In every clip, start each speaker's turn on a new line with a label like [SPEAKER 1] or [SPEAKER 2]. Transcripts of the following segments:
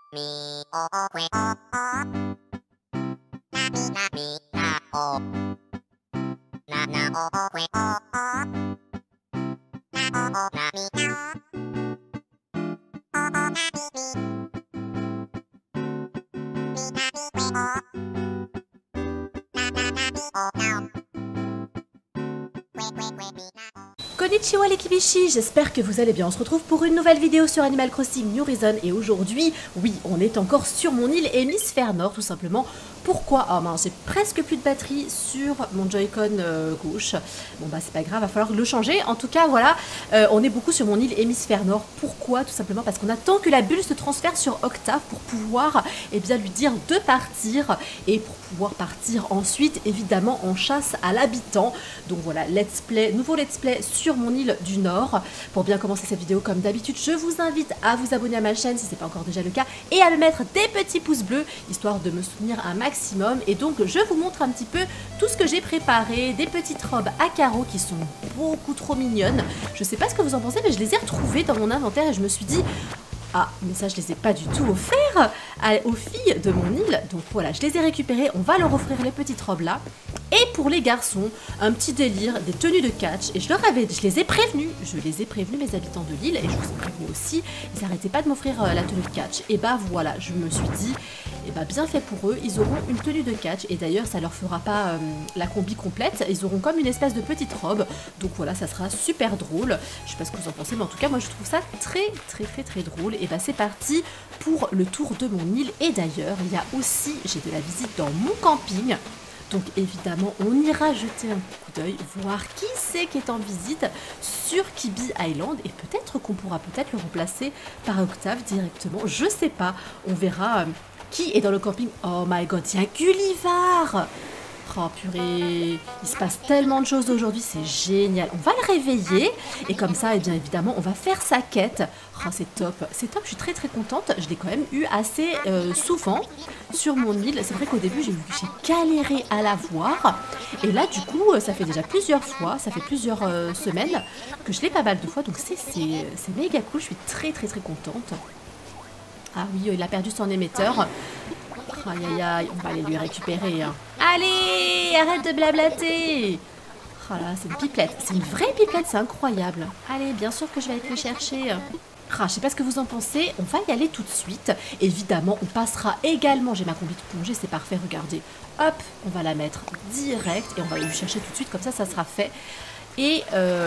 [SPEAKER 1] Konnichiwa les Kibishi, j'espère que vous allez bien. On se retrouve pour une nouvelle vidéo sur Animal Crossing New Horizons et aujourd'hui, oui, on est encore sur mon île hémisphère nord tout simplement. Pourquoi? Ah mince, j'ai presque plus de batterie sur mon Joy-Con gauche. Bon bah c'est pas grave, va falloir le changer. En tout cas voilà, on est beaucoup sur mon île hémisphère nord. Pourquoi? Tout simplement parce qu'on attend que la bulle se transfère sur Octave pour pouvoir bien lui dire de partir et pour pouvoir partir ensuite évidemment en chasse à l'habitant. Donc voilà, let's play, nouveau let's play sur mon île du nord. Pour bien commencer cette vidéo comme d'habitude, je vous invite à vous abonner à ma chaîne si ce n'est pas encore déjà le cas et à me mettre des petits pouces bleus histoire de me soutenir un maximum. Et donc je vous montre un petit peu tout ce que j'ai préparé, des petites robes à carreaux qui sont beaucoup trop mignonnes. Je sais pas ce que vous en pensez mais je les ai retrouvées dans mon inventaire et je me suis dit ah, mais ça je les ai pas du tout offerts aux filles de mon île. Donc voilà, je les ai récupérées, on va leur offrir les petites robes là. Et pour les garçons, un petit délire, des tenues de catch. Et je les ai prévenus, mes habitants de l'île, et je vous ai prévenus aussi, ils n'arrêtaient pas de m'offrir la tenue de catch. Et bah voilà, je me suis dit, et bah bien fait pour eux, ils auront une tenue de catch. Et d'ailleurs, ça leur fera pas la combi complète, ils auront comme une espèce de petite robe. Donc voilà, ça sera super drôle. Je sais pas ce que vous en pensez, mais en tout cas, moi je trouve ça très drôle. Et bah c'est parti pour le tour de mon île. Et d'ailleurs, il y a aussi, j'ai de la visite dans mon camping. Donc évidemment, on ira jeter un coup d'œil, voir qui c'est qui est en visite sur Kibi Island. Et peut-être qu'on pourra peut-être le remplacer par Octave directement. Je sais pas, on verra qui est dans le camping. Oh my god, il y a Gullivar! Oh purée, il se passe tellement de choses aujourd'hui, c'est génial. On va le réveiller et comme ça, et bien évidemment, on va faire sa quête. Oh, c'est top, je suis très contente. Je l'ai quand même eu assez souvent sur mon île. C'est vrai qu'au début, j'ai galéré à la voir. Et là, du coup, ça fait déjà plusieurs fois, ça fait plusieurs semaines que je l'ai pas mal de fois. Donc c'est méga cool, je suis très contente. Ah oui, il a perdu son émetteur. Aïe aïe aïe, on va aller lui récupérer. Hein. Allez, arrête de blablater. Oh là, c'est une pipelette, c'est une vraie pipelette, c'est incroyable. Allez, bien sûr que je vais aller le chercher. Ah, je sais pas ce que vous en pensez, on va y aller tout de suite. Évidemment, on passera également, j'ai ma combi de plongée, c'est parfait, regardez. Hop, on va la mettre direct et on va aller lui chercher tout de suite, comme ça sera fait. Et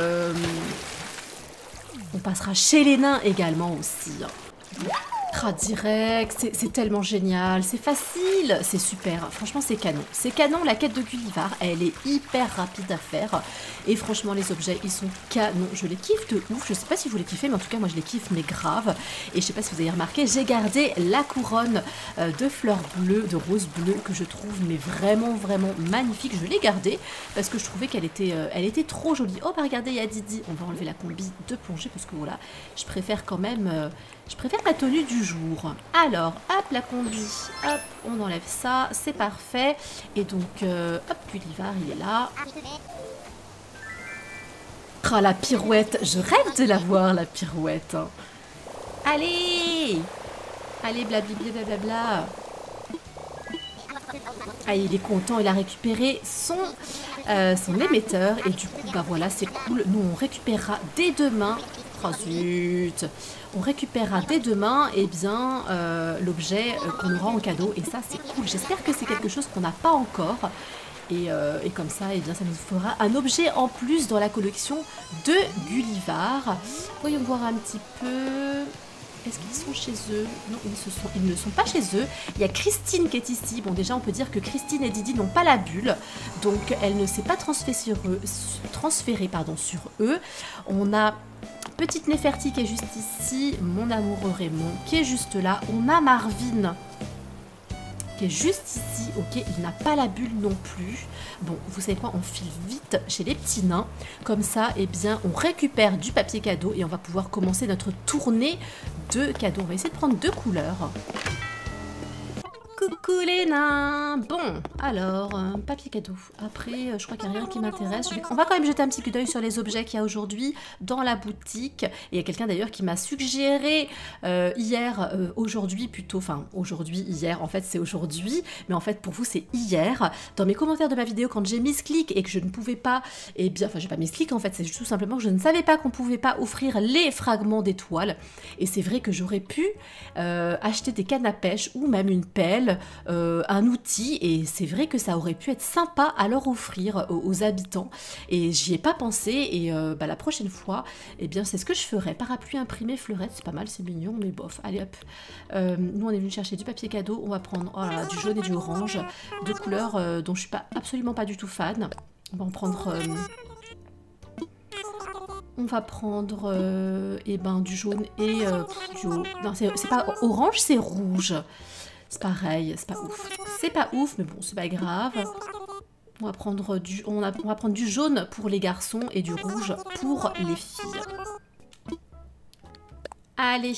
[SPEAKER 1] on passera chez les nains également aussi. Ah, direct, c'est tellement génial, c'est facile, c'est super, franchement c'est canon. C'est canon, la quête de Gullivar, elle est hyper rapide à faire. Et franchement les objets, ils sont canons, je les kiffe de ouf. Je sais pas si vous les kiffez, mais en tout cas moi je les kiffe, mais grave. Et je sais pas si vous avez remarqué, j'ai gardé la couronne de fleurs bleues, de roses bleues, que je trouve mais vraiment magnifique. Je l'ai gardée parce que je trouvais qu'elle était, elle était trop jolie. Oh bah regardez, il y a Didi, on va enlever la combi de plongée parce que voilà, je préfère quand même... je préfère la tenue du jour. Alors, hop, la combi, hop, on enlève ça, c'est parfait. Et donc, hop, Gullivar, il est là. Ah, la pirouette, je rêve de la voir, la pirouette. Allez! Allez, blablabla. Ah, il est content, il a récupéré son émetteur. Et du coup, bah voilà, c'est cool. Nous, on récupérera dès demain... Oh zut! On récupérera dès demain l'objet qu'on aura en cadeau et ça c'est cool. J'espère que c'est quelque chose qu'on n'a pas encore et comme ça, ça nous fera un objet en plus dans la collection de Gullivar. Voyons voir un petit peu. Est-ce qu'ils sont chez eux? Non, ils ne sont pas chez eux. Il y a Christine qui est ici. Bon, déjà, on peut dire que Christine et Didi n'ont pas la bulle. Donc, elle ne s'est pas transférée sur eux. On a Petite Néferti qui est juste ici. Mon amoureux Raymond qui est juste là. On a Marvin qui est juste ici. Ok, il n'a pas la bulle non plus. Bon, vous savez quoi, on file vite chez les petits nains. Comme ça, on récupère du papier cadeau et on va pouvoir commencer notre tournée de cadeaux. On va essayer de prendre 2 couleurs. Coucou Coucou les nains. Bon, alors, papier cadeau. Après, je crois qu'il n'y a rien qui m'intéresse. On va quand même jeter un petit coup d'œil sur les objets qu'il y a aujourd'hui dans la boutique. Et il y a quelqu'un d'ailleurs qui m'a suggéré aujourd'hui plutôt, enfin aujourd'hui, hier, en fait c'est aujourd'hui, mais en fait pour vous c'est hier. Dans mes commentaires de ma vidéo, quand j'ai misclick et que je ne pouvais pas, eh bien, enfin j'ai pas misclick en fait, c'est tout simplement que je ne savais pas qu'on pouvait pas offrir les fragments d'étoiles. Et c'est vrai que j'aurais pu acheter des cannes à pêche ou même une pelle, un outil, et c'est vrai que ça aurait pu être sympa à leur offrir aux habitants, et j'y ai pas pensé, et la prochaine fois, eh bien c'est ce que je ferai. Parapluie imprimé fleurette, c'est pas mal, c'est mignon, mais bof, allez hop. Nous on est venu chercher du papier cadeau, on va prendre du jaune et du orange, deux couleurs dont je suis absolument pas du tout fan. On va en prendre... on va prendre du jaune et du... Non, c'est pas orange, c'est rouge. C'est pareil, c'est pas ouf. C'est pas ouf, mais bon, c'est pas grave. On va prendre du jaune pour les garçons et du rouge pour les filles. Allez.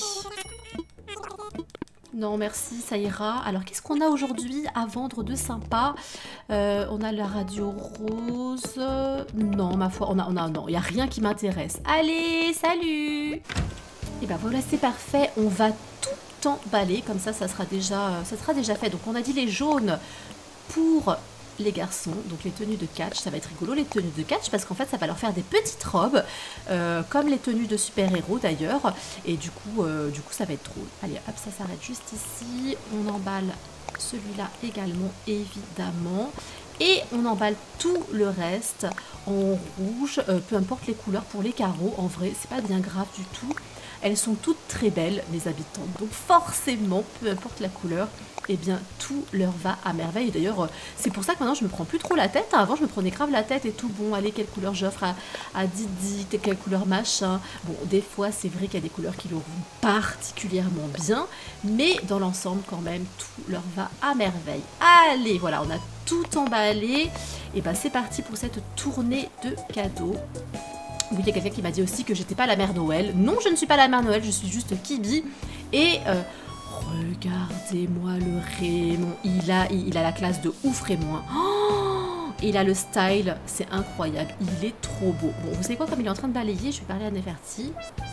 [SPEAKER 1] Non, merci, ça ira. Alors, qu'est-ce qu'on a aujourd'hui à vendre de sympa? On a la radio rose. Non, ma foi, non, il n'y a rien qui m'intéresse. Allez, salut! Et ben voilà, c'est parfait. On va tout emballer, comme ça sera déjà fait. Donc, on a dit les jaunes pour les garçons, donc les tenues de catch, ça va être rigolo les tenues de catch parce qu'en fait ça va leur faire des petites robes comme les tenues de super-héros d'ailleurs, et du coup ça va être drôle. Allez hop, ça s'arrête juste ici, on emballe celui-là également évidemment, et on emballe tout le reste en rouge, peu importe les couleurs pour les carreaux, en vrai c'est pas bien grave du tout. Elles sont toutes très belles, les habitantes, donc forcément, peu importe la couleur, eh bien tout leur va à merveille. D'ailleurs, c'est pour ça que maintenant je me prends plus trop la tête. Avant, je me prenais grave la tête et tout. Bon, allez, quelle couleur j'offre à Didi, quelle couleur machin. Bon, des fois, c'est vrai qu'il y a des couleurs qui leur vont particulièrement bien, mais dans l'ensemble, quand même, tout leur va à merveille. Allez, voilà, on a tout emballé. Et ben, c'est parti pour cette tournée de cadeaux. Oui, il y a quelqu'un qui m'a dit aussi que j'étais pas la mère Noël. Non, je ne suis pas la mère Noël, je suis juste Kibi. Et regardez-moi le Raymond. Il a la classe de ouf, Raymond. Oh, il a le style, c'est incroyable. Il est trop beau. Bon, vous savez quoi, comme il est en train de balayer, je vais parler à Neferti.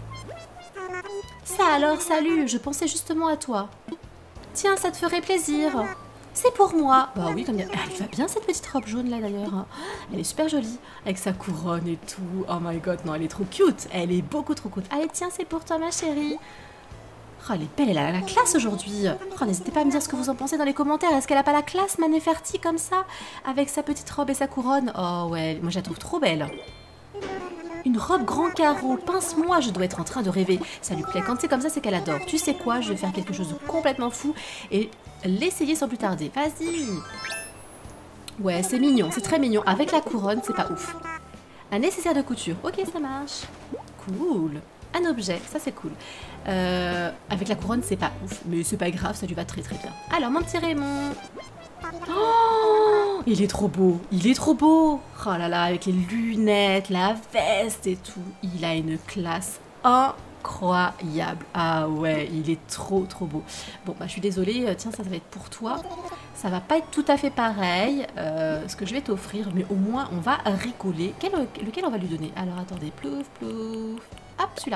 [SPEAKER 1] Ça alors, salut, je pensais justement à toi. Tiens, ça te ferait plaisir. C'est pour moi. Bah oui, comme elle va bien cette petite robe jaune là d'ailleurs. Elle est super jolie avec sa couronne et tout. Oh my god, non, elle est trop cute. Elle est beaucoup trop cute. Allez, tiens, c'est pour toi ma chérie. Oh, elle est belle, elle a la classe aujourd'hui. Oh, n'hésitez pas à me dire ce que vous en pensez dans les commentaires. Est-ce qu'elle a pas la classe, ma Neferti, comme ça, avec sa petite robe et sa couronne? Oh ouais, moi je la trouve trop belle. Une robe grand carreau, pince-moi, je dois être en train de rêver. Ça lui plaît, quand c'est comme ça, c'est qu'elle adore. Tu sais quoi, je vais faire quelque chose de complètement fou et l'essayer sans plus tarder. Vas-y. Ouais, c'est mignon, c'est très mignon. Avec la couronne, c'est pas ouf. Un nécessaire de couture. Ok, ça marche. Cool. Un objet, ça c'est cool. Avec la couronne, c'est pas ouf, mais c'est pas grave, ça lui va très très bien. Alors, mon petit Raymond. Oh, il est trop beau, il est trop beau. Oh là là, avec les lunettes, la veste et tout. Il a une classe incroyable. Ah ouais, il est trop trop beau. Bon, bah je suis désolée, tiens, ça va être pour toi. Ça va pas être tout à fait pareil, ce que je vais t'offrir, mais au moins on va rigoler. Lequel on va lui donner? Alors attendez, plouf plouf. Hop, celui-là.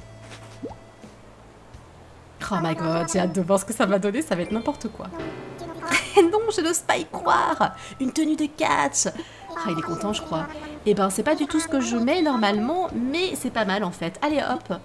[SPEAKER 1] Oh my god, j'ai hâte de voir ce que ça va donner, ça va être n'importe quoi. Non, je n'ose pas y croire. Une tenue de catch. Ah, il est content, je crois. Eh ben, c'est pas du tout ce que je mets normalement, mais c'est pas mal en fait. Allez, hop.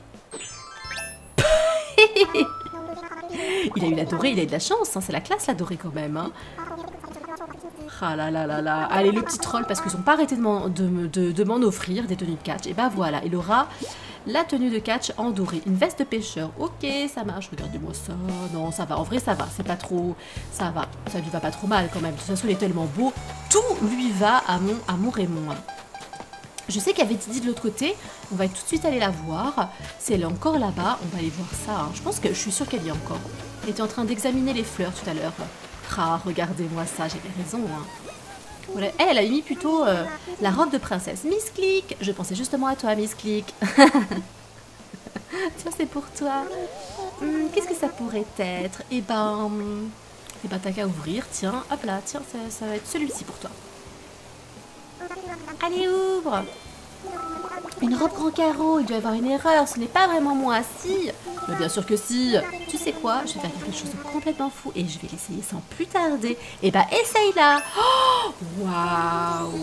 [SPEAKER 1] Il a eu la dorée, il a eu de la chance, hein. C'est la classe la dorée quand même. Hein. Ah là là là là. Allez, le petit troll, parce qu'ils n'ont pas arrêté de m'en offrir des tenues de catch. Et bah voilà, il aura la tenue de catch en doré. Une veste de pêcheur. Ok, ça marche. Regardez-moi ça. Non, ça va. En vrai, ça va. C'est pas trop... Ça va. Ça lui va pas trop mal quand même. De toute façon, il est tellement beau. Tout lui va à mon Raymond. Je sais qu'il y avait Didi de l'autre côté. On va tout de suite aller la voir. Si elle est encore là-bas, on va aller voir ça. Hein. Je pense que je suis sûre qu'elle y est encore. Elle était en train d'examiner les fleurs tout à l'heure. Ah, regardez-moi ça. J'avais raison. Hein. Voilà. Elle a mis plutôt la robe de princesse. Misclick, je pensais justement à toi, Misclick. Tiens, c'est pour toi. Qu'est-ce que ça pourrait être? Eh ben, Et bah t'as qu'à ouvrir, tiens, hop là, tiens, ça va être celui-ci pour toi. Allez, ouvre. Une robe grand carreau, il doit y avoir une erreur, ce n'est pas vraiment moi, si. Mais bien sûr que si. Tu sais quoi, je vais faire quelque chose de complètement fou et je vais l'essayer sans plus tarder. Et bah essaye là. Oh, waouh.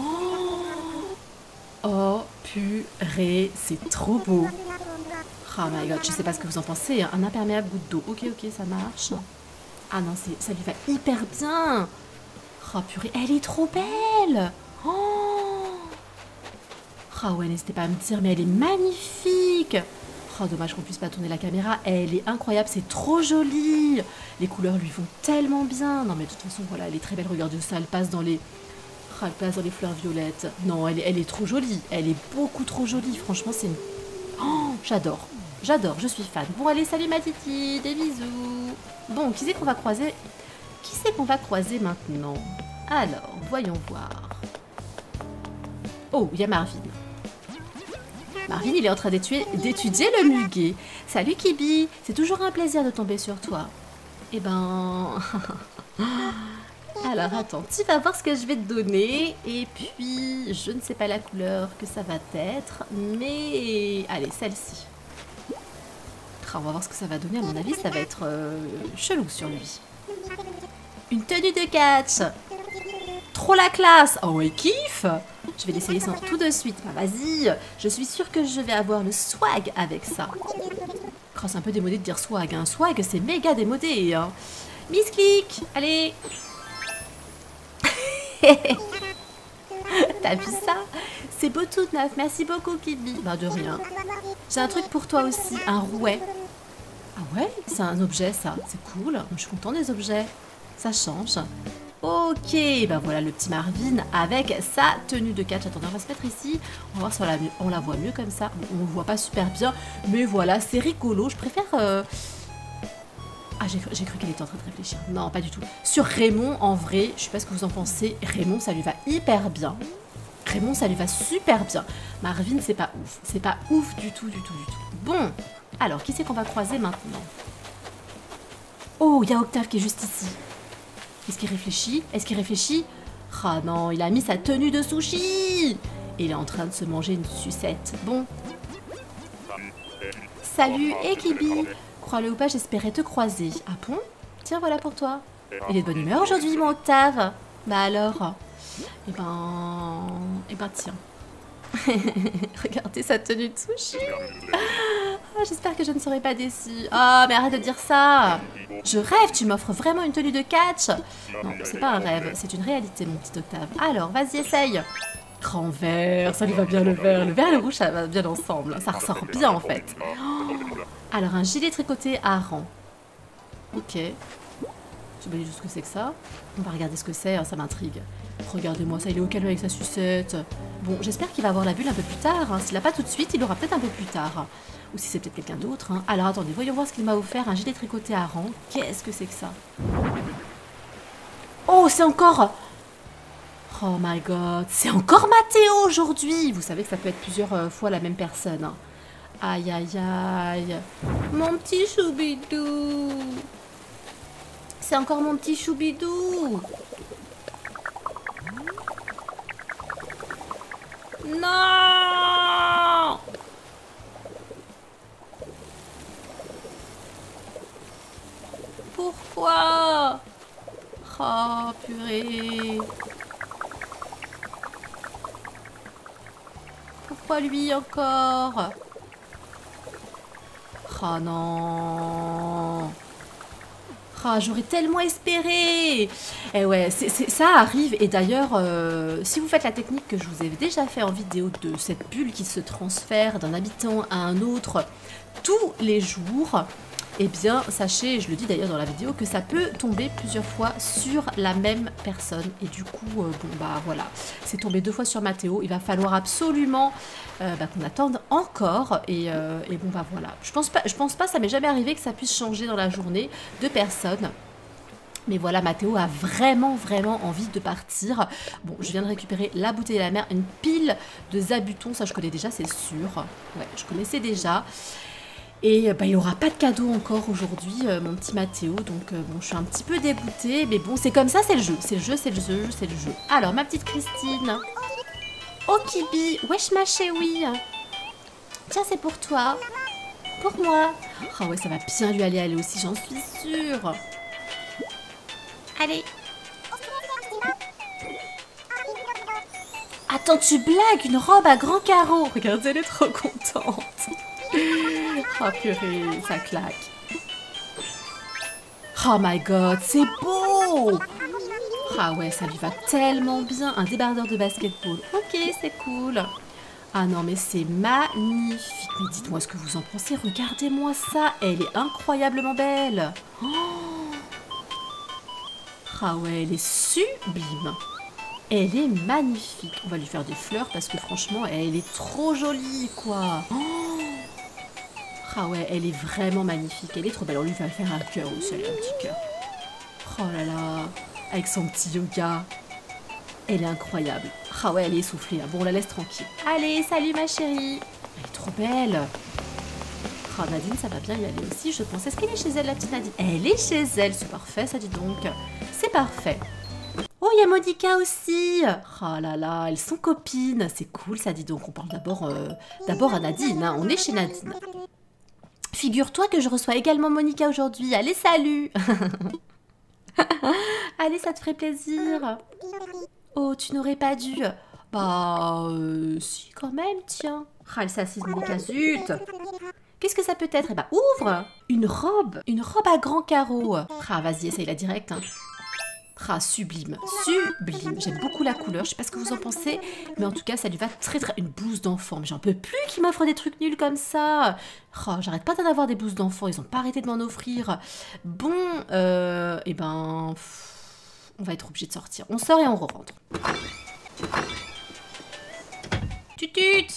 [SPEAKER 1] Oh purée, c'est trop beau. Oh my god, je sais pas ce que vous en pensez, hein. Un imperméable goutte d'eau. Ok, ça marche. Ah non, ça lui va hyper bien. Oh purée, elle est trop belle. Oh, oh ouais, n'hésitez pas à me dire, mais elle est magnifique. Oh, dommage qu'on puisse pas tourner la caméra. Elle est incroyable, c'est trop joli. Les couleurs lui vont tellement bien. Non mais de toute façon, voilà, elle est très belle. Regardez ça, elle passe dans les... Oh, elle passe dans les fleurs violettes. Non, elle est trop jolie. Elle est beaucoup trop jolie. Franchement, c'est une... Oh, j'adore. J'adore, je suis fan. Bon, allez, salut ma titi, des bisous. Bon, qui c'est qu'on va croiser? Qui c'est qu'on va croiser maintenant? Alors, voyons voir. Oh, il y a Marvin. Marvin, il est en train d'étudier le muguet. Salut Kibi, c'est toujours un plaisir de tomber sur toi. Eh ben... Alors, attends, tu vas voir ce que je vais te donner. Et puis, je ne sais pas la couleur que ça va être, mais... Allez, celle-ci. On va voir ce que ça va donner. À mon avis, ça va être chelou sur lui. Une tenue de catch. Trop la classe. Oh, il kiffe. Je vais l'essayer tout de suite. Bah, vas-y. Je suis sûre que je vais avoir le swag avec ça. Oh, c'est un peu démodé de dire swag. Hein. Swag, c'est méga démodé. Hein. Miss Click. Allez. T'as vu ça? C'est beau tout neuf. Merci beaucoup, Kibi. Bah, de rien. J'ai un truc pour toi aussi. Un rouet. Ah ouais? C'est un objet, ça. C'est cool. Je suis contente des objets. Ça change. Ok. Bah voilà le petit Marvin avec sa tenue de catch. Attendez, on va se mettre ici. On va voir si on la voit mieux comme ça. On ne voit pas super bien. Mais voilà, c'est rigolo. Je préfère... Ah, j'ai cru qu'elle était en train de réfléchir. Non, pas du tout. Sur Raymond, en vrai, je sais pas ce que vous en pensez. Raymond, ça lui va hyper bien. Raymond, ça lui va super bien. Marvin, c'est pas ouf. C'est pas ouf du tout. Bon, alors, qui c'est qu'on va croiser maintenant? Oh, il y a Octave qui est juste ici. Est-ce qu'il réfléchit? Ah non, il a mis sa tenue de sushi. Et il est en train de se manger une sucette. Bon. Salut, Kibi. Crois-le ou pas, j'espérais te croiser. Ah bon? Tiens, voilà pour toi. Il est de bonne humeur aujourd'hui, mon Octave. Bah alors? Eh ben tiens. Regardez sa tenue de sushi. Ah, j'espère que je ne serai pas déçue. Ah, mais arrête de dire ça. Je rêve, tu m'offres vraiment une tenue de catch. Non, c'est pas un rêve, c'est une réalité, mon petit Octave. Alors, vas-y, essaye. Grand vert, ça lui va bien le vert. Le vert et le rouge, ça va bien ensemble. Ça ressort bien, en fait. Oh. Alors, un gilet tricoté à rang. Ok. Je sais pas du tout ce que c'est que ça. On va regarder ce que c'est, hein, ça m'intrigue. Regardez-moi ça, il est au calme avec sa sucette. Bon, j'espère qu'il va avoir la bulle un peu plus tard. Hein. S'il l'a pas tout de suite, il l'aura peut-être un peu plus tard. Ou si c'est peut-être quelqu'un d'autre. Hein. Alors attendez, voyons voir ce qu'il m'a offert. Un gilet tricoté à rang. Qu'est-ce que c'est que ça? Oh, c'est encore... Oh my god, c'est encore Mathéo aujourd'hui. Vous savez que ça peut être plusieurs fois la même personne. Hein. Aïe, aïe, aïe. Mon petit choubidou. C'est encore mon petit choubidou. Non! Pourquoi? Oh, purée. Pourquoi lui encore? Oh non. Ah, j'aurais tellement espéré. Et ouais, ça arrive. Et d'ailleurs, si vous faites la technique que je vous ai déjà fait en vidéo de cette bulle qui se transfère d'un habitant à un autre tous les jours, eh bien, sachez, je le dis d'ailleurs dans la vidéo, que ça peut tomber plusieurs fois sur la même personne. Et du coup, bon, bah voilà, c'est tombé 2 fois sur Mathéo. Il va falloir absolument qu'on attende encore. Et bon, bah voilà. Je pense pas, ça m'est jamais arrivé que ça puisse changer dans la journée de personne. Mais voilà, Mathéo a vraiment envie de partir. Bon, je viens de récupérer la bouteille de la mer, une pile de zabutons. Ça, je connais déjà, c'est sûr. Ouais, je connaissais déjà. Et bah, il n'aura pas de cadeau encore aujourd'hui, mon petit Mathéo. Donc bon, je suis un petit peu dégoûtée. Mais bon, c'est comme ça, c'est le jeu. C'est le jeu, c'est le jeu, c'est le jeu. Alors, ma petite Christine. Oh, Kibi. Wesh, ma chérie. Tiens, c'est pour toi. Pour moi. Ah ouais, ça va bien lui aller, elle aussi, j'en suis sûre. Allez. Attends, tu blagues, une robe à grands carreaux. Regarde, elle est trop contente. Oh purée, ça claque. Oh my god, c'est beau. Ah ouais, ça lui va tellement bien. Un débardeur de basketball. Ok, c'est cool. Ah non, mais c'est magnifique. Mais dites-moi ce que vous en pensez. Regardez-moi ça. Elle est incroyablement belle. Oh. Ah ouais, elle est sublime. Elle est magnifique. On va lui faire des fleurs parce que franchement, elle est trop jolie, quoi. Oh. Ah ouais, elle est vraiment magnifique. Elle est trop belle. On lui va faire un cœur aussi, un petit cœur. Oh là là, avec son petit yoga. Elle est incroyable. Ah ouais, elle est essoufflée. Bon, on la laisse tranquille. Allez, salut ma chérie. Elle est trop belle. Ah, Nadine, ça va bien y aller aussi, je pense. Est-ce qu'elle est chez elle, la petite Nadine? Elle est chez elle. C'est parfait, ça dit donc. C'est parfait. Oh, il y a Monica aussi. Oh là là, elles sont copines. C'est cool, ça dit donc. On parle d'abord à Nadine. Hein. On est chez Nadine. Figure-toi que je reçois également Monica aujourd'hui. Allez, salut. Allez, ça te ferait plaisir. Oh, tu n'aurais pas dû. Bah, si, quand même, tiens. Ah, elle s'assise, Monica, zut. Qu'est-ce que ça peut être? Eh bah, ouvre. Une robe à grands carreaux. Ah, vas-y, essaye la direct. Hein. Ah, sublime, sublime. J'aime beaucoup la couleur, je sais pas ce que vous en pensez, mais en tout cas, ça lui va très très... Une blouse d'enfant, mais j'en peux plus qu'ils m'offrent des trucs nuls comme ça. Oh, j'arrête pas d'en avoir des blouses d'enfant, ils ont pas arrêté de m'en offrir. Bon, eh ben... on va être obligé de sortir. On sort et on rentre. Tutut.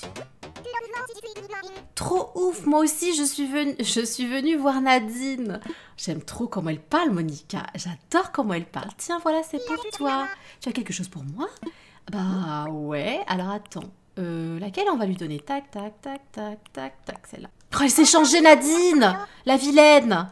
[SPEAKER 1] Trop ouf, moi aussi je suis venue voir Nadine. J'aime trop comment elle parle, Monica. J'adore comment elle parle. Tiens, voilà, c'est pour toi. Tu as quelque chose pour moi? Bah ouais, alors attends. Laquelle on va lui donner? Tac, tac, tac, tac, tac, tac, celle-là. Oh, elle s'est changée, Nadine! La vilaine!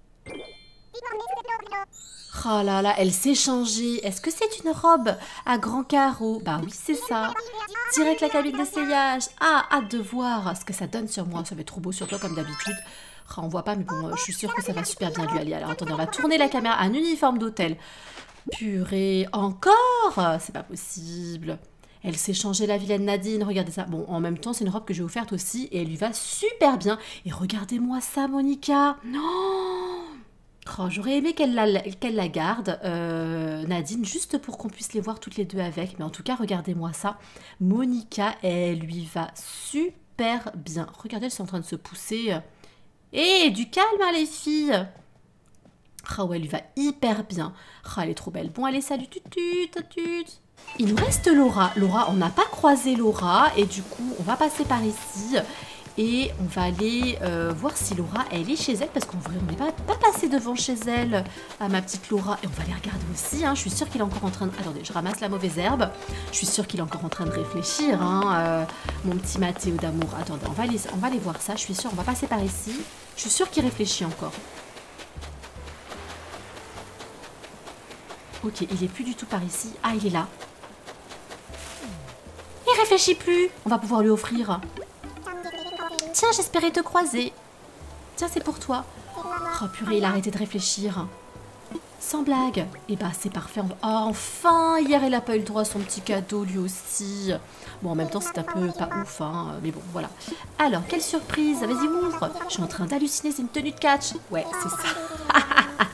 [SPEAKER 1] Oh là là, elle s'est changée. Est-ce que c'est une robe à grands carreaux? Bah oui, c'est ça. Direct la cabine d'essayage. Ah, hâte de voir ce que ça donne sur moi. Ça va être trop beau sur toi comme d'habitude. Oh, on voit pas, mais bon, je suis sûre que ça va super bien lui aller. Alors attendez, on va tourner la caméra. Un uniforme d'hôtel. Purée, encore? C'est pas possible. Elle s'est changée, la vilaine Nadine. Regardez ça. Bon, en même temps, c'est une robe que j'ai offerte aussi et elle lui va super bien. Et regardez-moi ça, Monica. Non! Oh, j'aurais aimé qu'elle la garde, Nadine, juste pour qu'on puisse les voir toutes les deux avec. Mais en tout cas, regardez-moi ça. Monica, elle lui va super bien. Regardez, elles sont en train de se pousser. Et du calme, hein, les filles. Oh, ouais, elle lui va hyper bien. Oh, elle est trop belle. Bon, allez, salut, tutut. Il nous reste Laura. Laura, on n'a pas croisé Laura. Et du coup, on va passer par ici. Et on va aller voir si Laura, elle est chez elle. Parce qu'en vrai, on n'est pas passé devant chez elle, à ma petite Laura. Et on va aller regarder aussi. Hein. Je suis sûre qu'il est encore en train de... Attendez, je ramasse la mauvaise herbe. Je suis sûre qu'il est encore en train de réfléchir. Hein, mon petit Mathéo d'amour. Attendez, on va aller voir ça. Je suis sûre, on va passer par ici. Je suis sûre qu'il réfléchit encore. Ok, il est plus du tout par ici. Ah, il est là. Il réfléchit plus. On va pouvoir lui offrir... Tiens, j'espérais te croiser. Tiens, c'est pour toi. Oh purée, il a arrêté de réfléchir. Sans blague. Eh bah, c'est parfait. Oh, enfin, hier, il a pas eu le droit à son petit cadeau, lui aussi. Bon, en même temps, c'est un peu pas ouf, hein. Mais bon, voilà. Alors, quelle surprise. Vas-y, ouvre. Je suis en train d'halluciner, c'est une tenue de catch. Ouais, c'est ça.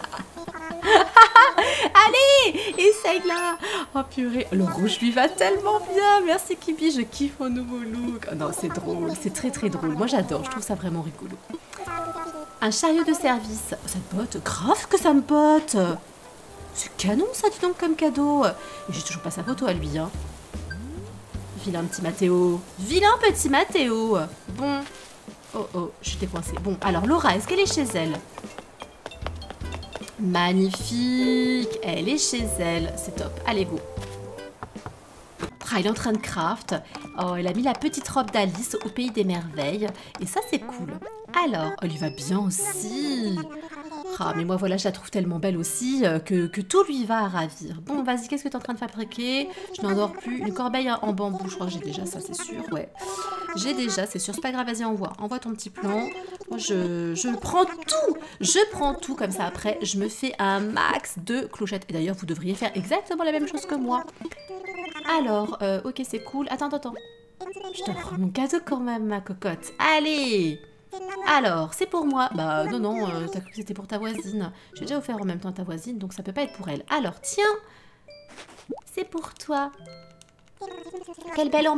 [SPEAKER 1] Allez, essaye-la. Oh purée, le rouge lui va tellement bien. Merci Kibi, je kiffe mon nouveau look. Oh, non, c'est drôle, c'est très très drôle. Moi j'adore, je trouve ça vraiment rigolo. Un chariot de service. Oh, ça te botte? Grave que ça me botte. C'est canon ça, dis donc, comme cadeau. Et j'ai toujours pas sa photo à lui, hein. Vilain petit Mathéo. Vilain petit Mathéo. Bon. Oh oh, je suis décoincée. Bon, alors Laura, est-ce qu'elle est chez elle? Magnifique, elle est chez elle, c'est top, allez go. Ah, elle est en train de craft. Oh, elle a mis la petite robe d'Alice au pays des merveilles. Et ça, c'est cool. Alors, elle lui va bien aussi. Ah, mais moi voilà, je la trouve tellement belle aussi que tout lui va à ravir. Bon, vas-y, qu'est-ce que tu es en train de fabriquer? Je n'en dors plus. Une corbeille en bambou, je crois que j'ai déjà ça, c'est sûr. Ouais, j'ai déjà, c'est sûr. C'est pas grave, vas-y, envoie ton petit plan. Moi, je prends tout. Je prends tout comme ça. Après, je me fais un max de clochettes. Et d'ailleurs, vous devriez faire exactement la même chose que moi. Alors, ok, c'est cool. Attends. Je t'offre mon cadeau quand même, ma cocotte. Allez! Alors, c'est pour moi. Bah non, t'as cru que c'était pour ta voisine. J'ai déjà offert en même temps à ta voisine, donc ça peut pas être pour elle. Alors, tiens, c'est pour toi. Quel bel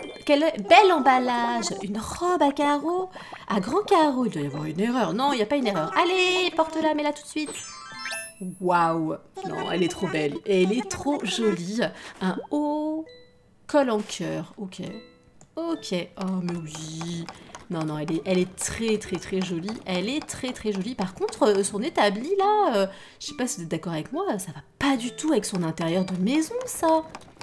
[SPEAKER 1] emballage. Une robe à carreaux. À grands carreaux. Il doit y avoir une erreur. Non, il n'y a pas une erreur. Allez, porte-la, mets-la tout de suite. Waouh. Non, elle est trop belle. Elle est trop jolie. Un haut col en cœur. Ok. Ok. Oh, mais oui. Non, elle est très jolie. Elle est très jolie. Par contre, son établi là, je sais pas si vous êtes d'accord avec moi, ça va pas du tout avec son intérieur de maison, ça.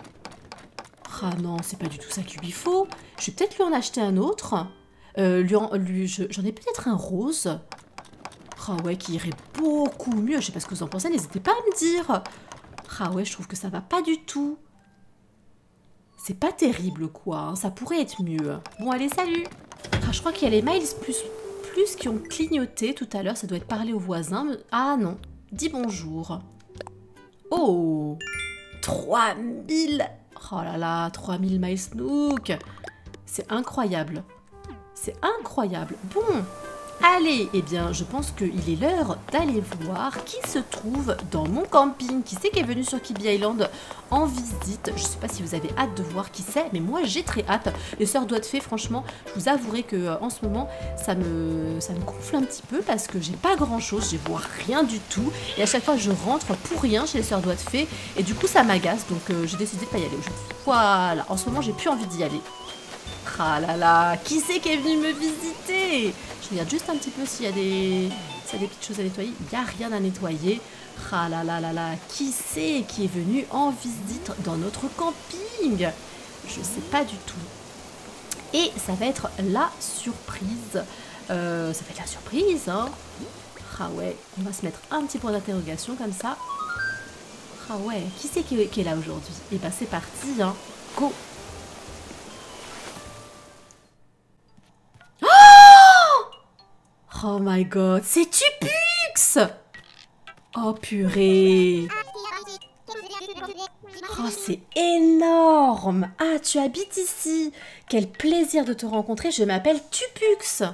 [SPEAKER 1] Ah non, c'est pas du tout ça qu'il lui faut. Je vais peut-être lui en acheter un autre. J'en ai peut-être un rose. Ah ouais, qui irait beaucoup mieux. Je sais pas ce que vous en pensez, n'hésitez pas à me dire. Ah ouais, je trouve que ça va pas du tout. C'est pas terrible, quoi. Hein. Ça pourrait être mieux. Bon, allez, salut. Ah, je crois qu'il y a les miles plus qui ont clignoté tout à l'heure. Ça doit être parler aux voisins. Ah non. Dis bonjour. Oh 3000. Oh là là, 3000 miles Nook. C'est incroyable. C'est incroyable. Bon. Allez, eh bien, je pense qu'il est l'heure d'aller voir qui se trouve dans mon camping. Qui c'est qui est venu sur Kibi Island en visite? Je sais pas si vous avez hâte de voir qui c'est, mais moi j'ai très hâte. Les sœurs doigts de fée, franchement, je vous avouerai que en ce moment, ça me gonfle un petit peu parce que j'ai pas grand chose, j'ai vois rien du tout. Et à chaque fois, je rentre pour rien chez les sœurs doigts de fée. Et du coup, ça m'agace, donc j'ai décidé de pas y aller aujourd'hui. Voilà, en ce moment, j'ai plus envie d'y aller. Ah là là, qui c'est qui est venu me visiter? Je regarde juste un petit peu s'il y a des petites choses à nettoyer. Il n'y a rien à nettoyer. Ah là là là là, qui c'est qui est venu en visite dans notre camping? Je sais pas du tout. Et ça va être la surprise. Ça va être la surprise, hein. Ah ouais, on va se mettre un petit point d'interrogation comme ça. Ah ouais, qui c'est qui est là aujourd'hui? Et bah c'est parti, hein. Go! Oh my god, c'est Tupux! Oh purée! Oh, c'est énorme! Ah, tu habites ici! Quel plaisir de te rencontrer, je m'appelle Tupux!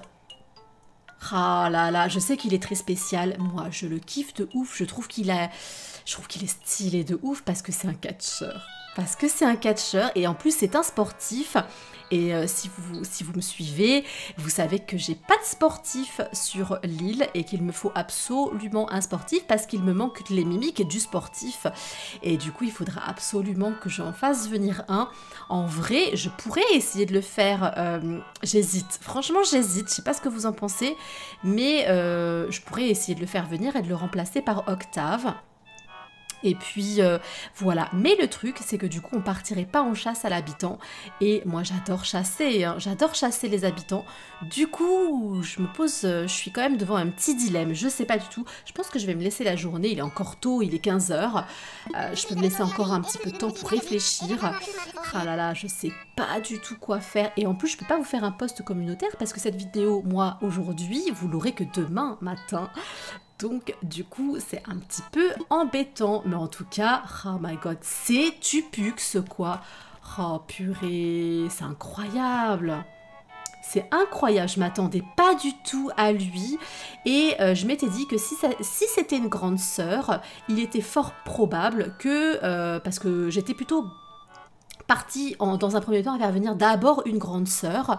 [SPEAKER 1] Ah là là, je sais qu'il est très spécial. Moi, je le kiffe de ouf. Je trouve qu'il est stylé de ouf parce que c'est un catcheur. Parce que c'est un catcheur et en plus, c'est un sportif. Et si vous me suivez, vous savez que j'ai pas de sportif sur l'île et qu'il me faut absolument un sportif parce qu'il me manque les mimiques et du sportif. Et du coup, il faudra absolument que j'en fasse venir un. En vrai, je pourrais essayer de le faire. J'hésite. Franchement, j'hésite. Je sais pas ce que vous en pensez. Mais je pourrais essayer de le faire venir et de le remplacer par Octave. Et puis voilà, mais le truc c'est que du coup on partirait pas en chasse à l'habitant et moi j'adore chasser, hein. J'adore chasser les habitants. Du coup je suis quand même devant un petit dilemme, je sais pas du tout, je pense que je vais me laisser la journée, il est encore tôt, il est 15 h, je peux me laisser encore un petit peu de temps pour réfléchir. Ah là là, je sais pas du tout quoi faire et en plus je peux pas vous faire un post communautaire parce que cette vidéo, moi aujourd'hui, vous l'aurez que demain matin. Donc du coup c'est un petit peu embêtant, mais en tout cas, oh my god, c'est Tupux quoi. Oh purée, c'est incroyable. C'est incroyable, je m'attendais pas du tout à lui et je m'étais dit que si c'était une grande sœur, il était fort probable que, parce que j'étais plutôt partie dans un premier temps à faire venir d'abord une grande sœur.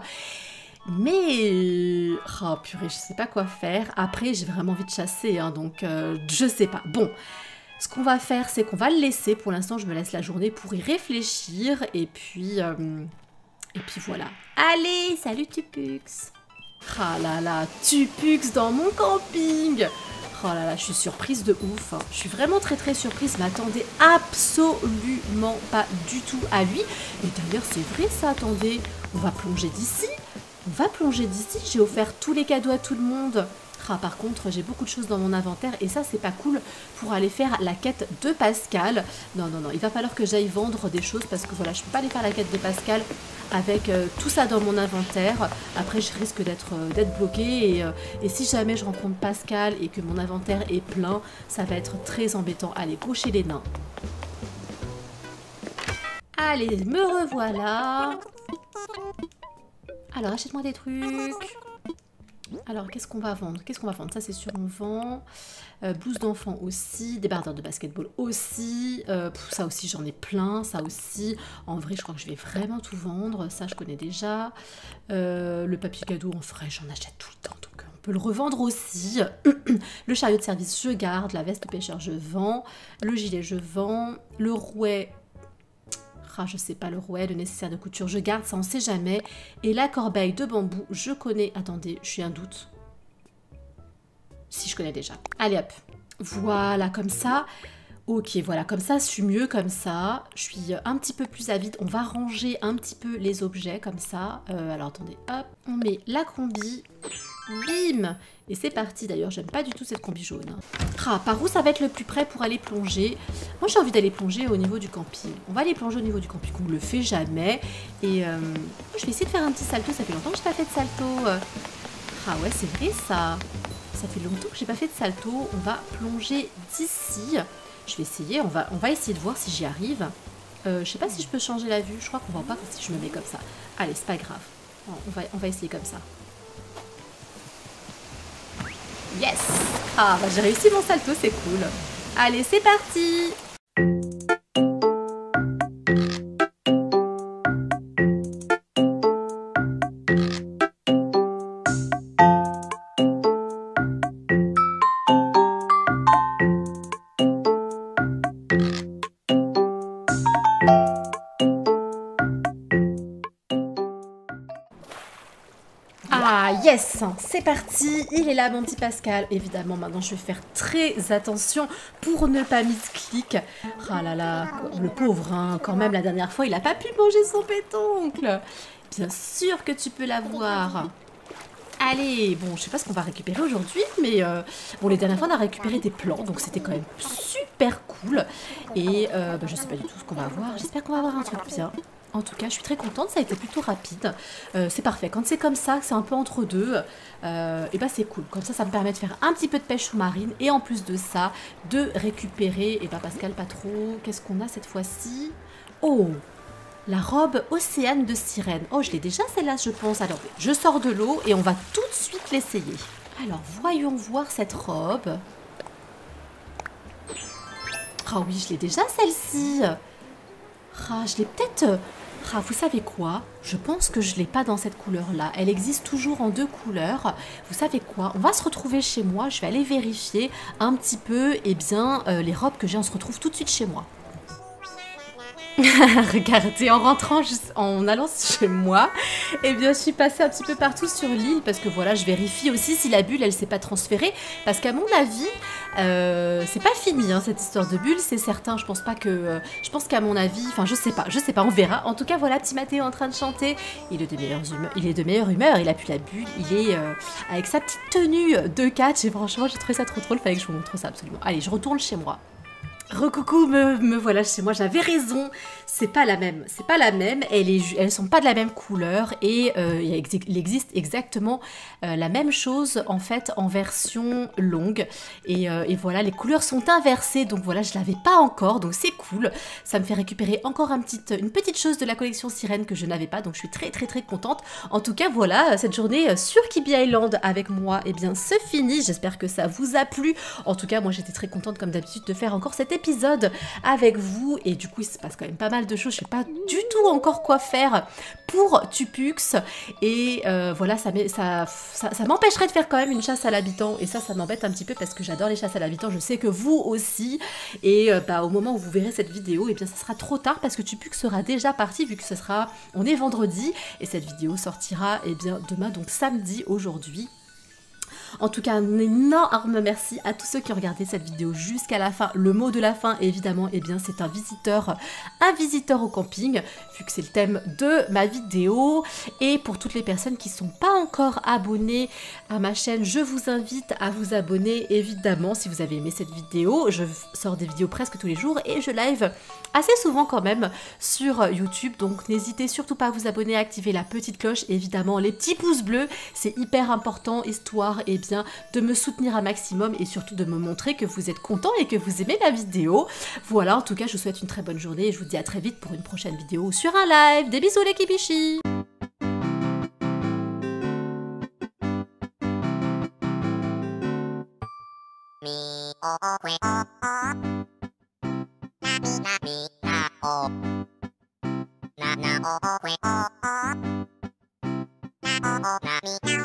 [SPEAKER 1] Mais, oh purée, je sais pas quoi faire. Après, j'ai vraiment envie de chasser, hein, donc je sais pas. Bon, ce qu'on va faire, c'est qu'on va le laisser. Pour l'instant, je me laisse la journée pour y réfléchir. Et puis voilà. Allez, salut Tupux. Ah là là, Tupux dans mon camping. Oh là là, je suis surprise de ouf. Je suis vraiment très surprise. Je m'attendais absolument pas du tout à lui. Et d'ailleurs, c'est vrai ça, attendez. On va plonger d'ici. On va plonger d'ici, j'ai offert tous les cadeaux à tout le monde. Ah, par contre, j'ai beaucoup de choses dans mon inventaire et ça, c'est pas cool pour aller faire la quête de Pascal. Non, non, non, il va falloir que j'aille vendre des choses parce que voilà, je peux pas aller faire la quête de Pascal avec tout ça dans mon inventaire. Après, je risque d'être bloquée et si jamais je rencontre Pascal et que mon inventaire est plein, ça va être très embêtant. Allez, go chez les nains. Allez, me revoilà. Alors, achète-moi des trucs. Alors, qu'est-ce qu'on va vendre? Qu'est-ce qu'on va vendre? Ça, c'est sûr, on vend. Blouse d'enfant aussi. Débardeur de basketball aussi. Ça aussi, j'en ai plein. Ça aussi. En vrai, je crois que je vais vraiment tout vendre. Ça, je connais déjà. Le papier cadeau, en vrai, j'en achète tout le temps. Donc, on peut le revendre aussi. Le chariot de service, je garde. La veste de pêcheur, je vends. Le gilet, je vends. Le rouet... Ah, je sais pas, le rouet, le nécessaire de couture, je garde, ça on sait jamais. Et la corbeille de bambou, je connais. Attendez, je suis un doute. Si, je connais déjà. Allez hop, voilà, comme ça. Ok, voilà, comme ça, je suis mieux comme ça. Je suis un petit peu plus avide. On va ranger un petit peu les objets comme ça. Alors attendez, hop, on met la combi. Bim! Et c'est parti. D'ailleurs, j'aime pas du tout cette combi jaune. Ah, par où ça va être le plus près pour aller plonger? Moi, j'ai envie d'aller plonger au niveau du camping. On va aller plonger au niveau du camping. On le fait jamais. Et je vais essayer de faire un petit salto. Ça fait longtemps que je n'ai pas fait de salto. Ah ouais, c'est vrai ça. Ça fait longtemps que j'ai pas fait de salto. On va plonger d'ici. Je vais essayer. On va essayer de voir si j'y arrive. Je sais pas si je peux changer la vue. Je crois qu'on voit pas si je me mets comme ça. Allez, c'est pas grave. Bon, on va essayer comme ça. Yes! Ah, bah j'ai réussi mon salto, c'est cool. Allez, c'est parti! Ah yes, c'est parti, il est là mon petit Pascal. Évidemment, maintenant je vais faire très attention pour ne pas misclic. Ah là là, le pauvre, hein, quand même la dernière fois il a pas pu manger son pétoncle. Bien sûr que tu peux l'avoir. Allez, bon, je sais pas ce qu'on va récupérer aujourd'hui, mais bon, les dernières fois on a récupéré des plants, donc c'était quand même super cool. Et bah, je sais pas du tout ce qu'on va avoir, j'espère qu'on va avoir un truc bien. En tout cas, je suis très contente, ça a été plutôt rapide. C'est parfait. Quand c'est comme ça, c'est un peu entre deux, et bah c'est cool. Comme ça me permet de faire un petit peu de pêche sous-marine et en plus de ça, de récupérer, et bah Pascal, pas trop. Qu'est-ce qu'on a cette fois-ci? Oh, la robe Océane de sirène. Oh, je l'ai déjà celle-là, je pense. Alors, je sors de l'eau et on va tout de suite l'essayer. Alors, voyons voir cette robe. Ah oui, je l'ai déjà celle-ci. Ah, je l'ai peut-être... Ah, vous savez quoi? Je pense que je ne l'ai pas dans cette couleur-là. Elle existe toujours en deux couleurs. Vous savez quoi? On va se retrouver chez moi. Je vais aller vérifier un petit peu, eh bien, les robes que j'ai. On se retrouve tout de suite chez moi. Regardez, en rentrant, en allant chez moi, eh bien, je suis passée un petit peu partout sur l'île parce que voilà, je vérifie aussi si la bulle, elle s'est pas transférée. Parce qu'à mon avis, c'est pas fini, hein, cette histoire de bulle, c'est certain. Je pense pas que, je pense qu'à mon avis, enfin, je sais pas, on verra. En tout cas, voilà, petit Mathéo en train de chanter. Il est de meilleure humeur. Il a plus la bulle. Il est avec sa petite tenue de catch. Et franchement, j'ai trouvé ça trop drôle. Fallait que je vous montre ça absolument. Allez, je retourne chez moi. Recoucou, me voilà chez moi, j'avais raison, c'est pas la même, elles sont pas de la même couleur et il existe exactement la même chose en fait en version longue et voilà, les couleurs sont inversées, donc voilà, je l'avais pas encore, donc c'est cool, ça me fait récupérer encore une petite chose de la collection sirène que je n'avais pas, donc je suis très contente. En tout cas voilà, cette journée sur Kibi Island avec moi, eh bien se finit, j'espère que ça vous a plu, en tout cas moi j'étais très contente comme d'habitude de faire encore cet épisode avec vous et du coup il se passe quand même pas mal de choses, je sais pas du tout encore quoi faire pour Tupux et voilà, ça m'empêcherait de faire quand même une chasse à l'habitant et ça m'embête un petit peu parce que j'adore les chasses à l'habitant, je sais que vous aussi et bah, au moment où vous verrez cette vidéo, et bien ça sera trop tard parce que Tupux sera déjà parti vu que on est vendredi et cette vidéo sortira et bien demain, donc samedi aujourd'hui. En tout cas, un énorme merci à tous ceux qui ont regardé cette vidéo jusqu'à la fin. Le mot de la fin, évidemment, eh bien, c'est un visiteur au camping, vu que c'est le thème de ma vidéo. Et pour toutes les personnes qui ne sont pas encore abonnées à ma chaîne, je vous invite à vous abonner, évidemment, si vous avez aimé cette vidéo. Je sors des vidéos presque tous les jours et je live assez souvent quand même sur YouTube, donc n'hésitez surtout pas à vous abonner, à activer la petite cloche, et évidemment les petits pouces bleus, c'est hyper important, histoire bien de me soutenir un maximum et surtout de me montrer que vous êtes content et que vous aimez la vidéo. Voilà, en tout cas je vous souhaite une très bonne journée et je vous dis à très vite pour une prochaine vidéo sur un live. Des bisous les kibichis.
[SPEAKER 2] Na na oh oh oh oh. Na oh oh na mi na